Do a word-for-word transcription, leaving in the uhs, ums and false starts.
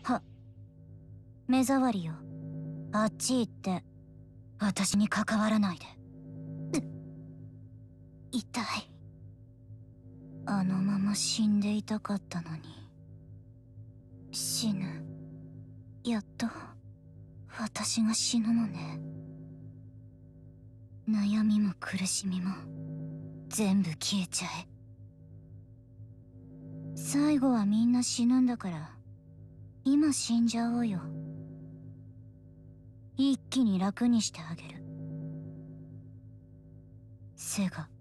は、目障りよ。あっち行って、私に関わらないで。痛い。あのまま死んでいたかったのに。死ぬ。やっと、私が死ぬのね。悩みも苦しみも、全部消えちゃえ。最後はみんな死ぬんだから、今死んじゃおうよ。一気に楽にしてあげる。セガ。